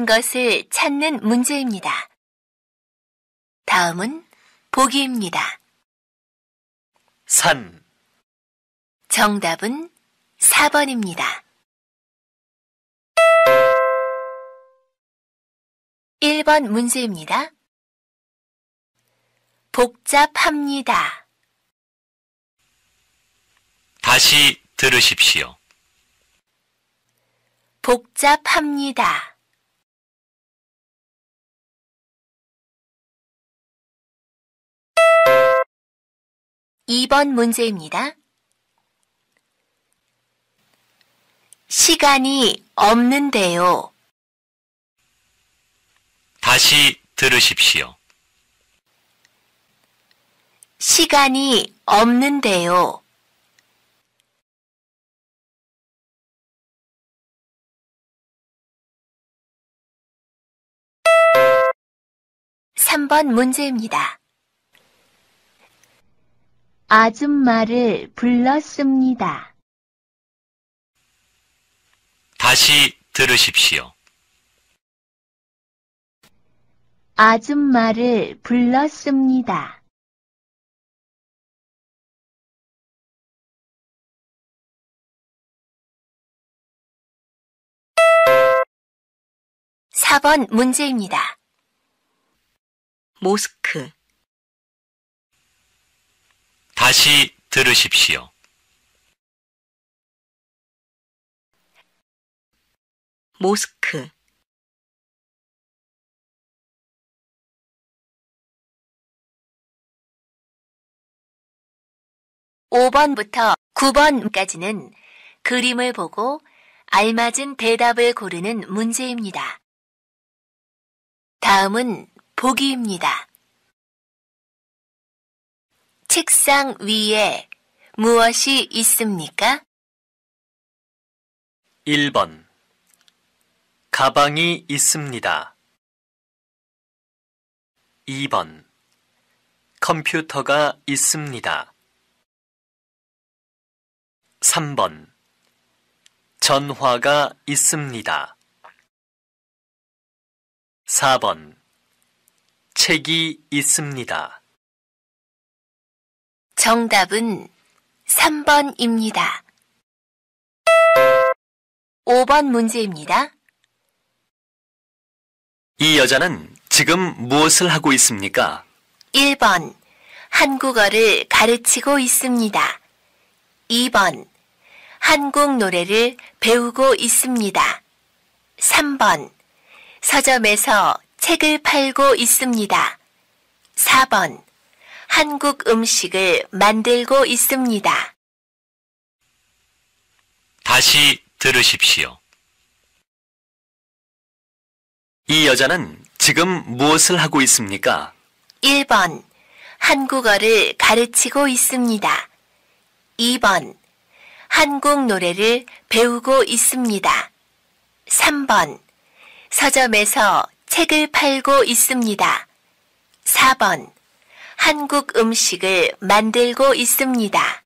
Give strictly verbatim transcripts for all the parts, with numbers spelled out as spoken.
것을 찾는 문제입니다. 다음은 보기입니다. 산, 정답은 사 번입니다. 일 번 문제입니다. 복잡합니다. 다시 들으십시오. 복잡합니다. 이 번 문제입니다. 시간이 없는데요. 다시 들으십시오. 시간이 없는데요. 삼 번 문제입니다. 아줌마를 불렀습니다. 다시 들으십시오. 아줌마를 불렀습니다. 사 번 문제입니다. 모스크, 다시 들으십시오. 모스크. 오 번부터 구 번까지는 그림을 보고 알맞은 대답을 고르는 문제입니다. 다음은 보기입니다. 책상 위에 무엇이 있습니까? 일 번, 가방이 있습니다. 이 번, 컴퓨터가 있습니다. 삼 번, 전화가 있습니다. 사 번, 책이 있습니다. 정답은 삼 번입니다. 오 번 문제입니다. 이 여자는 지금 무엇을 하고 있습니까? 일 번, 한국어를 가르치고 있습니다. 이 번, 한국 노래를 배우고 있습니다. 삼 번, 서점에서 책을 팔고 있습니다. 사 번, 한국 음식을 만들고 있습니다. 다시 들으십시오. 이 여자는 지금 무엇을 하고 있습니까? 일 번, 한국어를 가르치고 있습니다. 이 번, 한국 노래를 배우고 있습니다. 삼 번, 서점에서 책을 팔고 있습니다. 사 번, 한국 음식을 만들고 있습니다.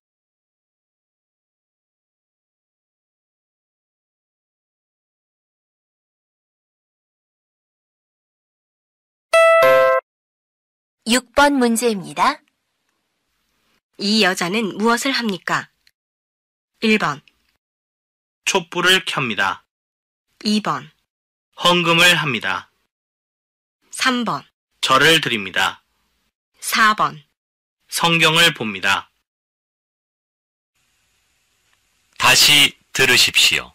육 번 문제입니다. 이 여자는 무엇을 합니까? 일 번, 촛불을 켭니다. 이 번, 헌금을 합니다. 삼 번, 절을 드립니다. 사 번, 성경을 봅니다. 다시 들으십시오.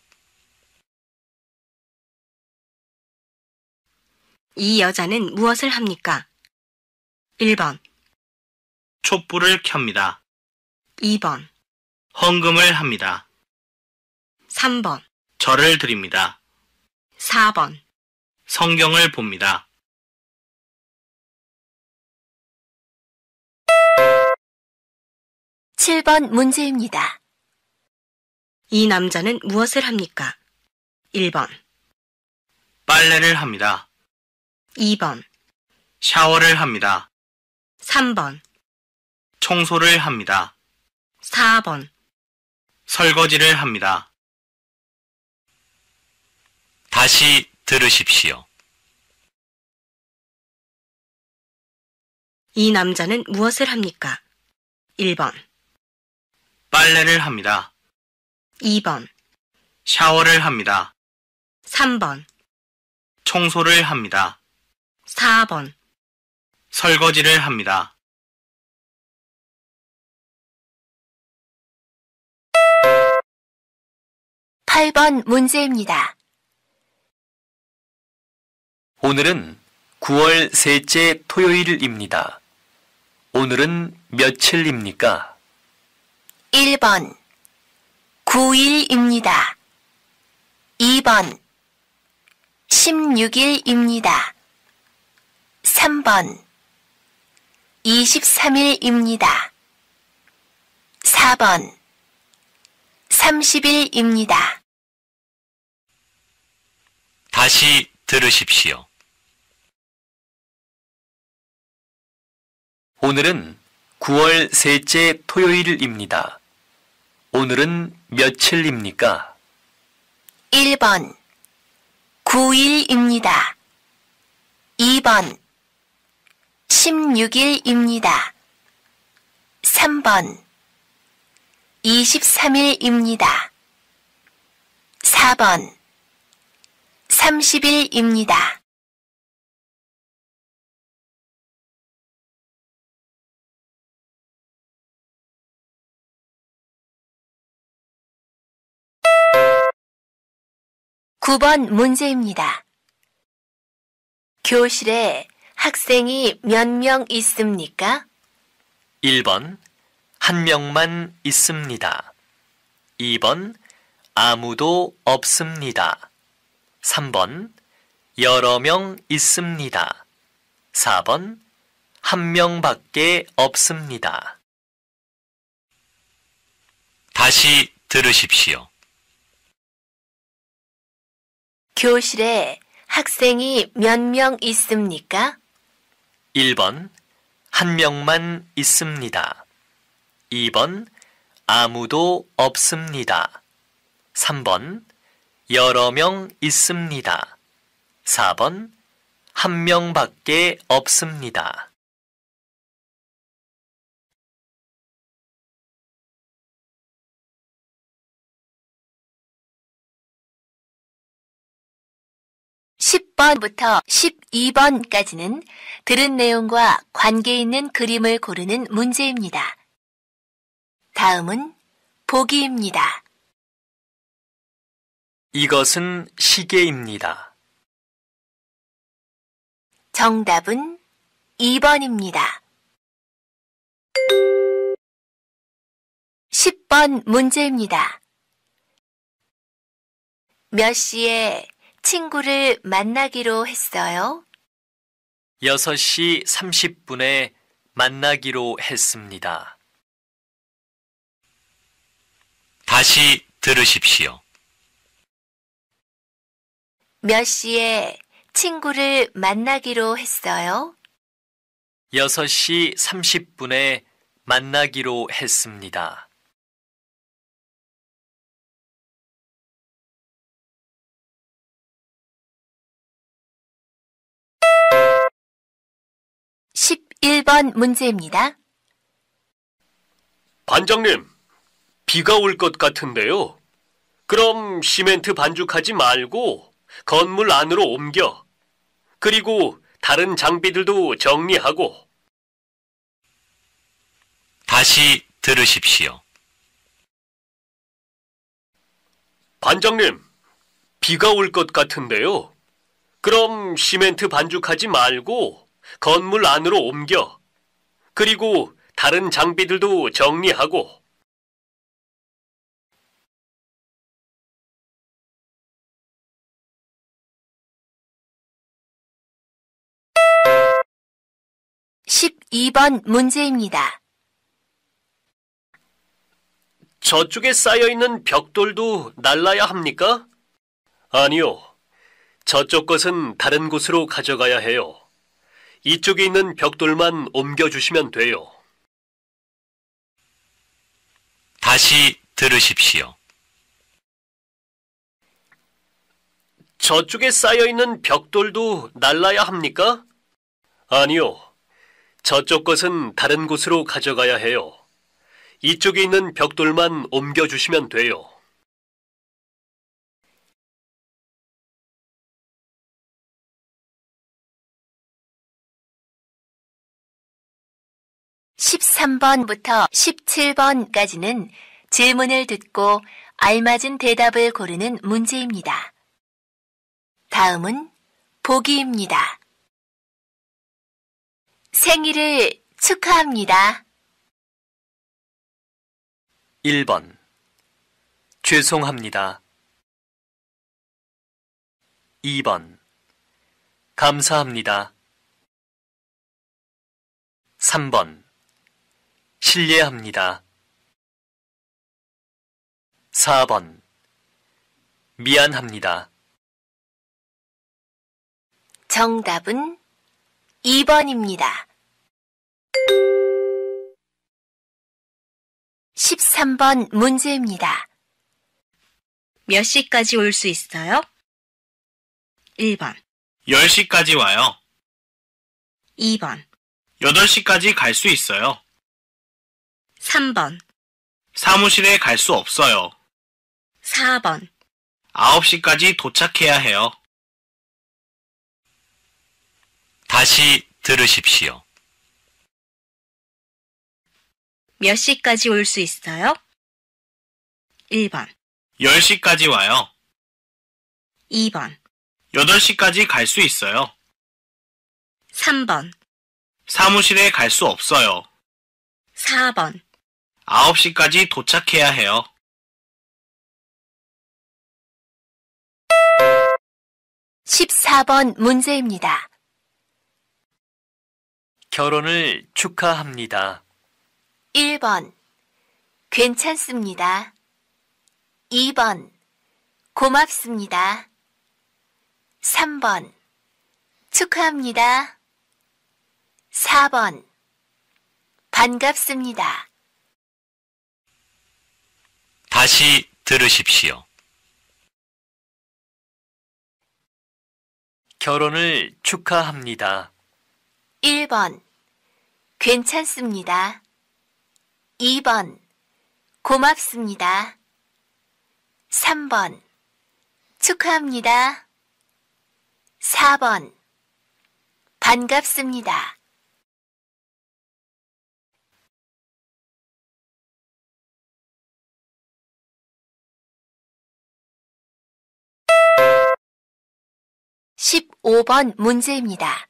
이 여자는 무엇을 합니까? 일 번, 촛불을 켭니다. 이 번, 헌금을 합니다. 삼 번, 절을 드립니다. 사 번, 성경을 봅니다. 칠 번 문제입니다. 이 남자는 무엇을 합니까? 일 번, 빨래를 합니다. 이 번, 샤워를 합니다. 삼 번, 청소를 합니다. 사 번, 설거지를 합니다. 다시 들으십시오. 이 남자는 무엇을 합니까? 일 번, 빨래를 합니다. 이 번, 샤워를 합니다. 삼 번, 청소를 합니다. 사 번. 설거지를 합니다. 팔 번 문제입니다. 오늘은 구월 셋째 토요일입니다. 오늘은 며칠입니까? 일 번, 구 일입니다. 이 번, 십육 일입니다. 삼 번, 이십삼 일입니다. 사 번, 삼십 일입니다. 다시 들으십시오. 오늘은 구월 셋째 토요일입니다. 오늘은 며칠입니까? 일 번, 구 일입니다. 이 번, 십육 일입니다. 삼 번, 이십삼 일입니다. 사 번, 삼십 일입니다. 구 번 문제입니다. 교실에 학생이 몇 명 있습니까? 일 번, 한 명만 있습니다. 이 번, 아무도 없습니다. 삼 번, 여러 명 있습니다. 사 번, 한 명밖에 없습니다. 다시 들으십시오. 교실에 학생이 몇 명 있습니까? 일 번, 한 명만 있습니다. 이 번, 아무도 없습니다. 삼 번, 여러 명 있습니다. 사 번, 한 명밖에 없습니다. 십 번부터 십이 번까지는 들은 내용과 관계 있는 그림을 고르는 문제입니다. 다음은 보기입니다. 이것은 시계입니다. 정답은 이 번입니다. 십 번 문제입니다. 몇 시에 친구를 만나기로 했어요? 여섯 시 삼십 분에 만나기로 했습니다. 다시 들으십시오. 몇 시에 친구를 만나기로 했어요? 여섯 시 삼십 분에 만나기로 했습니다. 십일 번 문제입니다. 반장님, 비가 올 것 같은데요. 그럼 시멘트 반죽하지 말고 건물 안으로 옮겨. 그리고 다른 장비들도 정리하고. 다시 들으십시오. 반장님, 비가 올 것 같은데요. 그럼 시멘트 반죽하지 말고 건물 안으로 옮겨. 그리고 다른 장비들도 정리하고. 십이 번 문제입니다. 저쪽에 쌓여있는 벽돌도 날라야 합니까? 아니요. 저쪽 것은 다른 곳으로 가져가야 해요. 이쪽에 있는 벽돌만 옮겨주시면 돼요. 다시 들으십시오. 저쪽에 쌓여있는 벽돌도 날라야 합니까? 아니요. 저쪽 것은 다른 곳으로 가져가야 해요. 이쪽에 있는 벽돌만 옮겨주시면 돼요. 십삼 번부터 십칠 번까지는 질문을 듣고 알맞은 대답을 고르는 문제입니다. 다음은 보기입니다. 생일을 축하합니다. 일 번. 죄송합니다. 이 번. 감사합니다. 삼 번. 실례합니다. 사 번. 미안합니다. 정답은 이 번입니다. 십삼 번 문제입니다. 몇 시까지 올 수 있어요? 일 번, 열 시까지 와요. 이 번, 여덟 시까지 갈 수 있어요. 삼 번, 사무실에 갈 수 없어요. 사 번, 아홉 시까지 도착해야 해요. 다시 들으십시오. 몇 시까지 올 수 있어요? 일 번, 열 시까지 와요. 이 번, 여덟 시까지 갈 수 있어요. 삼 번, 사무실에 갈 수 없어요. 사 번, 아홉 시까지 도착해야 해요. 십사 번 문제입니다. 결혼을 축하합니다. 일 번, 괜찮습니다. 이 번, 고맙습니다. 삼 번, 축하합니다. 사 번, 반갑습니다. 다시 들으십시오. 결혼을 축하합니다. 일 번, 괜찮습니다. 이 번, 고맙습니다. 삼 번, 축하합니다. 사 번, 반갑습니다. 십오 번 문제입니다.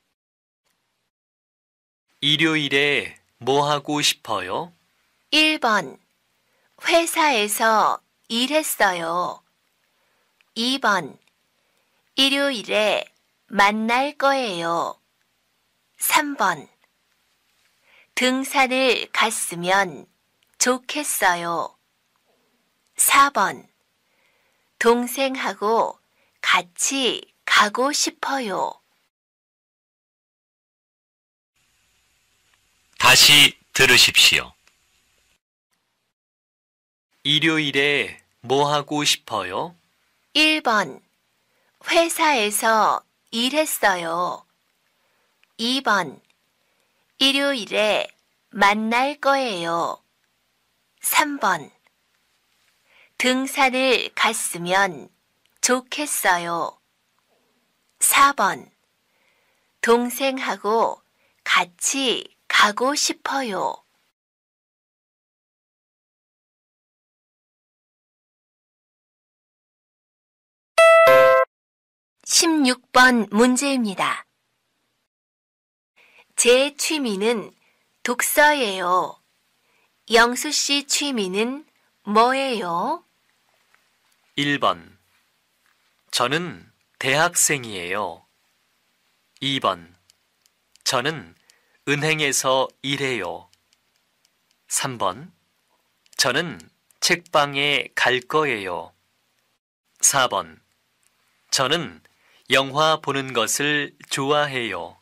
일요일에 뭐 하고 싶어요? 일 번, 회사에서 일했어요. 이 번, 일요일에 만날 거예요. 삼 번, 등산을 갔으면 좋겠어요. 사 번, 동생하고 같이 가고 싶어요. 다시 들으십시오. 일요일에 뭐 하고 싶어요? 일 번, 회사에서 일했어요. 이 번, 일요일에 만날 거예요. 삼 번, 등산을 갔으면 좋겠어요. 사 번, 동생하고 같이 가고 싶어요. 십육 번 문제입니다. 제 취미는 독서예요. 영수 씨 취미는 뭐예요? 일 번. 저는 대학생이에요. 이 번. 저는 은행에서 일해요. 삼 번. 저는 책방에 갈 거예요. 사 번. 저는 영화 보는 것을 좋아해요.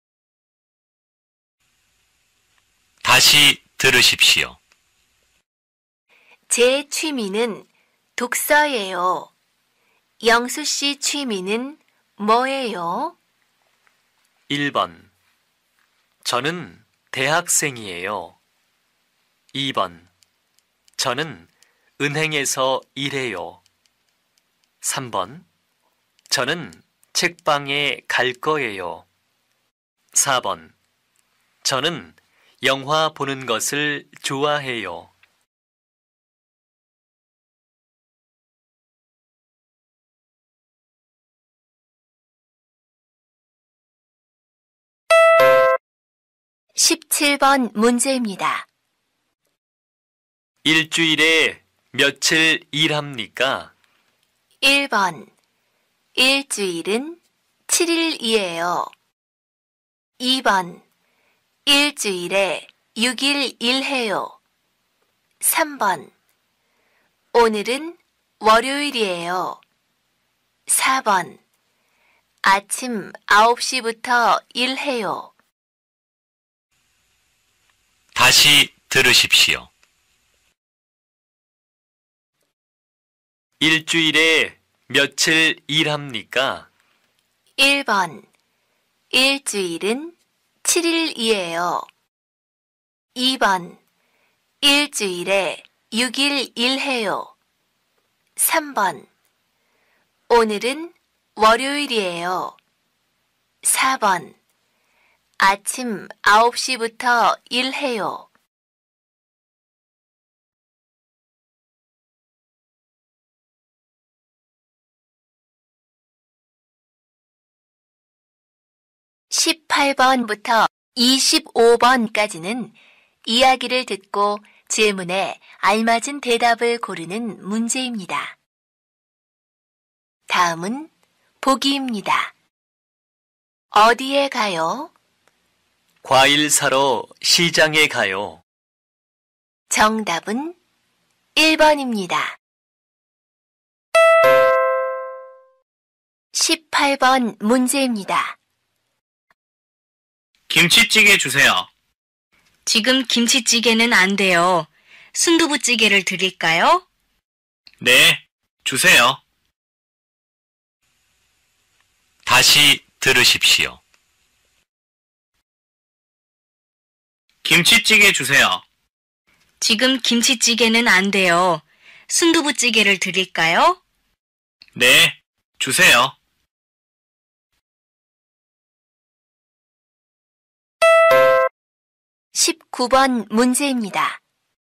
다시 들으십시오. 제 취미는 독서예요. 영수 씨 취미는 뭐예요? 일 번. 저는 대학생이에요. 이 번. 저는 은행에서 일해요. 삼 번. 저는 책방에 갈 거예요. 사 번. 저는 영화 보는 것을 좋아해요. 십칠 번 문제입니다. 일주일에 며칠 일합니까? 일 번. 일주일은 칠 일이에요. 이 번. 일주일에 육 일 일해요. 삼 번. 오늘은 월요일이에요. 사 번. 아침 아홉 시부터 일해요. 다시 들으십시오. 일주일에 며칠 일합니까? 일 번. 일주일은 칠 일이에요. 이 번. 일주일에 육 일 일해요. 삼 번. 오늘은 월요일이에요. 사 번. 아침 아홉 시부터 일해요. 십팔 번부터 이십오 번까지는 이야기를 듣고 질문에 알맞은 대답을 고르는 문제입니다. 다음은 보기입니다. 어디에 가요? 과일 사러 시장에 가요. 정답은 일 번입니다. 십팔 번 문제입니다. 김치찌개 주세요. 지금 김치찌개는 안 돼요. 순두부찌개를 드릴까요? 네, 주세요. 다시 들으십시오. 김치찌개 주세요. 지금 김치찌개는 안 돼요. 순두부찌개를 드릴까요? 네, 주세요. 십구 번 문제입니다.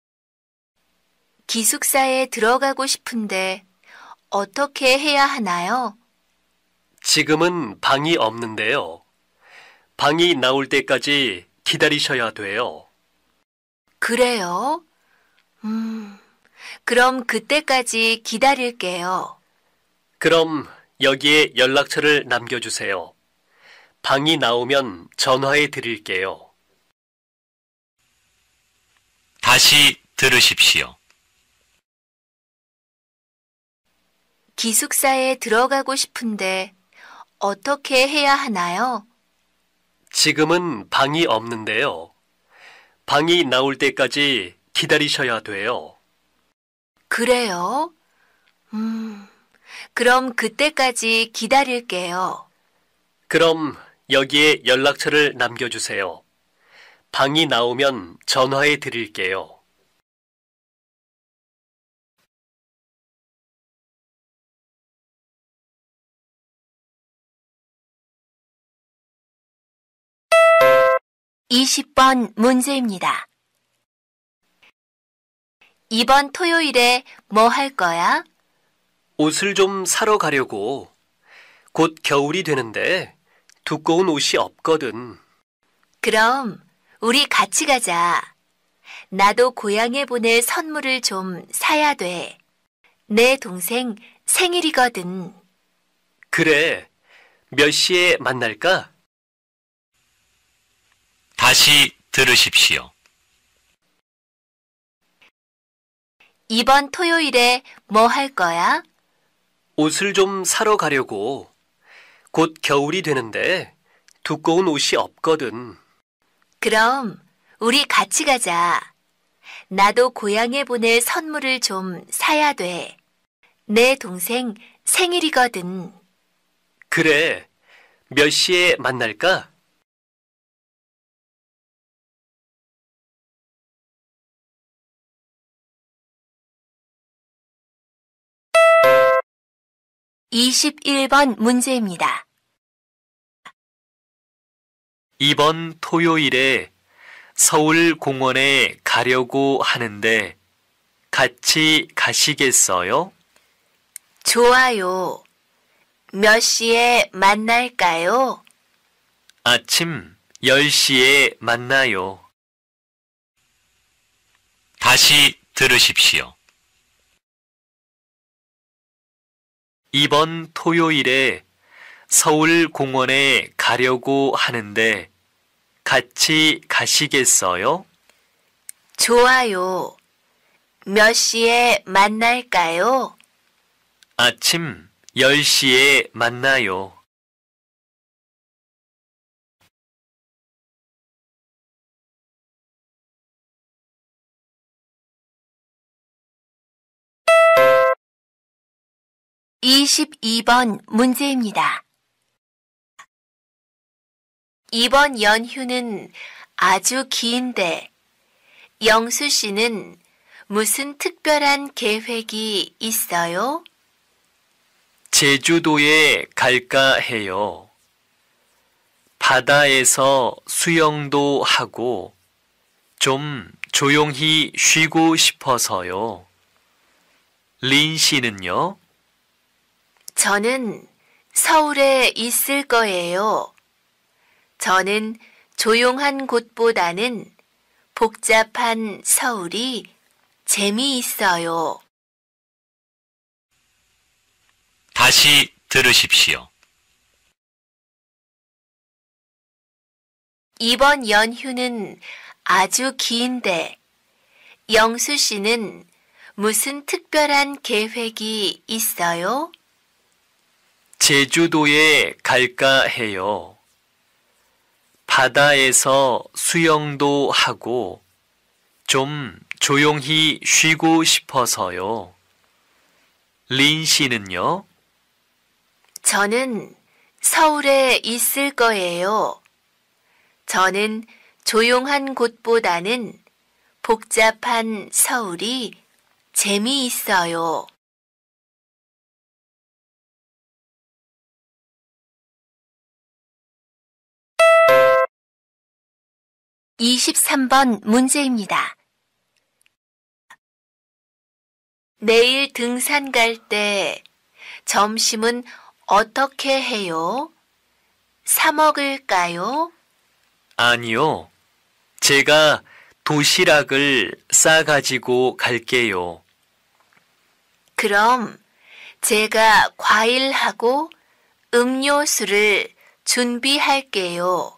기숙사에 들어가고 싶은데 어떻게 해야 하나요? 지금은 방이 없는데요. 방이 나올 때까지 기다리셔야 돼요. 그래요? 음, 그럼 그때까지 기다릴게요. 그럼 여기에 연락처를 남겨주세요. 방이 나오면 전화해 드릴게요. 다시 들으십시오. 기숙사에 들어가고 싶은데 어떻게 해야 하나요? 지금은 방이 없는데요. 방이 나올 때까지 기다리셔야 돼요. 그래요? 음, 그럼 그때까지 기다릴게요. 그럼 여기에 연락처를 남겨주세요. 방이 나오면 전화해 드릴게요. 이십 번 문제입니다. 이번 토요일에 뭐 할 거야? 옷을 좀 사러 가려고. 곧 겨울이 되는데 두꺼운 옷이 없거든. 그럼 우리 같이 가자. 나도 고향에 보낼 선물을 좀 사야 돼. 내 동생 생일이거든. 그래. 몇 시에 만날까? 다시 들으십시오. 이번 토요일에 뭐 할 거야? 옷을 좀 사러 가려고. 곧 겨울이 되는데 두꺼운 옷이 없거든. 그럼 우리 같이 가자. 나도 고향에 보낼 선물을 좀 사야 돼. 내 동생 생일이거든. 그래. 몇 시에 만날까? 이십일 번 문제입니다. 이번 토요일에 서울 공원에 가려고 하는데 같이 가시겠어요? 좋아요. 몇 시에 만날까요? 아침 열 시에 만나요. 다시 들으십시오. 이번 토요일에 서울 공원에 가려고 하는데 같이 가시겠어요? 좋아요. 몇 시에 만날까요? 아침 열 시에 만나요. 이십이 번 문제입니다. 이번 연휴는 아주 긴데 영수 씨는 무슨 특별한 계획이 있어요? 제주도에 갈까 해요. 바다에서 수영도 하고 좀 조용히 쉬고 싶어서요. 린 씨는요? 저는 서울에 있을 거예요. 저는 조용한 곳보다는 복잡한 서울이 재미있어요. 다시 들으십시오. 이번 연휴는 아주 긴데 영수 씨는 무슨 특별한 계획이 있어요? 제주도에 갈까 해요. 바다에서 수영도 하고 좀 조용히 쉬고 싶어서요. 린 씨는요? 저는 서울에 있을 거예요. 저는 조용한 곳보다는 복잡한 서울이 재미있어요. 이십삼 번 문제입니다. 내일 등산 갈 때 점심은 어떻게 해요? 사 먹을까요? 아니요. 제가 도시락을 싸가지고 갈게요. 그럼 제가 과일하고 음료수를 준비할게요.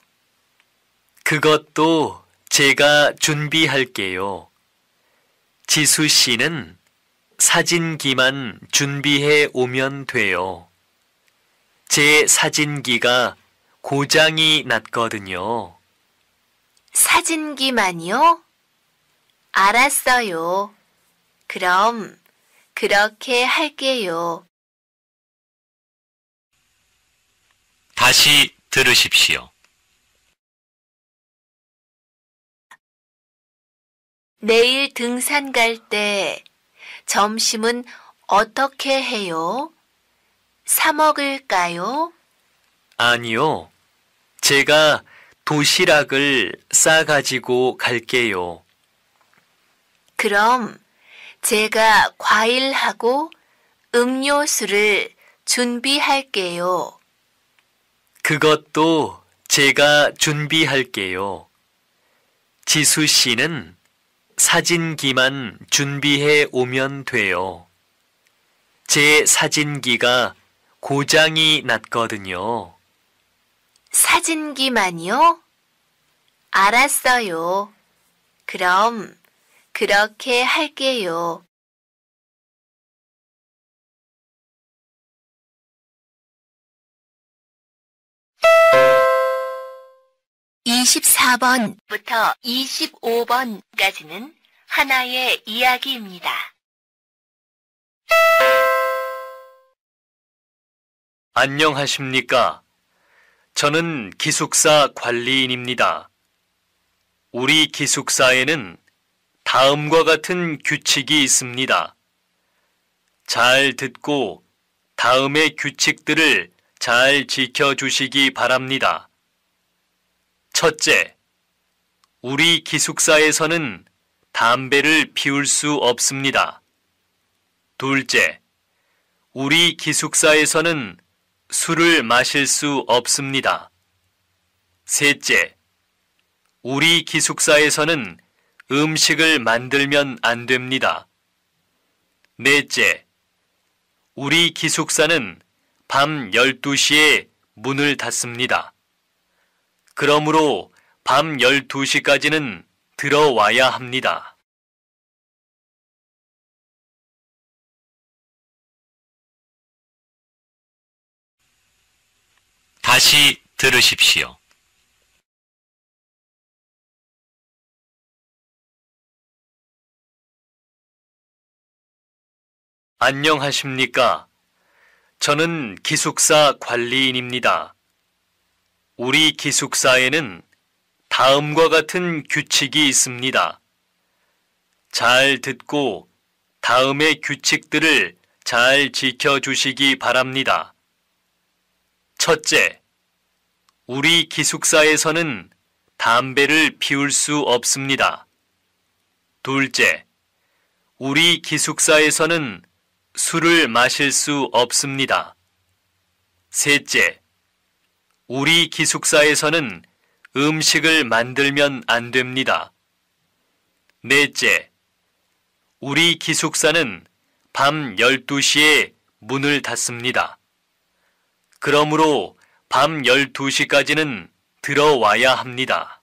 그것도 제가 준비할게요. 지수 씨는 사진기만 준비해 오면 돼요. 제 사진기가 고장이 났거든요. 사진기만요? 알았어요. 그럼 그렇게 할게요. 다시 들으십시오. 내일 등산 갈 때 점심은 어떻게 해요? 사 먹을까요? 아니요. 제가 도시락을 싸가지고 갈게요. 그럼 제가 과일하고 음료수를 준비할게요. 그것도 제가 준비할게요. 지수 씨는 사진기만 준비해 오면 돼요. 제 사진기가 고장이 났거든요. 사진기만요? 알았어요. 그럼 그렇게 할게요. 이십사 번부터 이십오 번까지는 하나의 이야기입니다. 안녕하십니까? 저는 기숙사 관리인입니다. 우리 기숙사에는 다음과 같은 규칙이 있습니다. 잘 듣고 다음의 규칙들을 잘 지켜주시기 바랍니다. 첫째, 우리 기숙사에서는 담배를 피울 수 없습니다. 둘째, 우리 기숙사에서는 술을 마실 수 없습니다. 셋째, 우리 기숙사에서는 음식을 만들면 안 됩니다. 넷째, 우리 기숙사는 밤 열두 시에 문을 닫습니다. 그러므로 밤 열두 시까지는 들어와야 합니다. 다시 들으십시오. 안녕하십니까? 저는 기숙사 관리인입니다. 우리 기숙사에는 다음과 같은 규칙이 있습니다. 잘 듣고 다음의 규칙들을 잘 지켜주시기 바랍니다. 첫째, 우리 기숙사에서는 담배를 피울 수 없습니다. 둘째, 우리 기숙사에서는 술을 마실 수 없습니다. 셋째, 우리 기숙사에서는 음식을 만들면 안 됩니다. 넷째, 우리 기숙사는 밤 열두 시에 문을 닫습니다. 그러므로 밤 열두 시까지는 들어와야 합니다.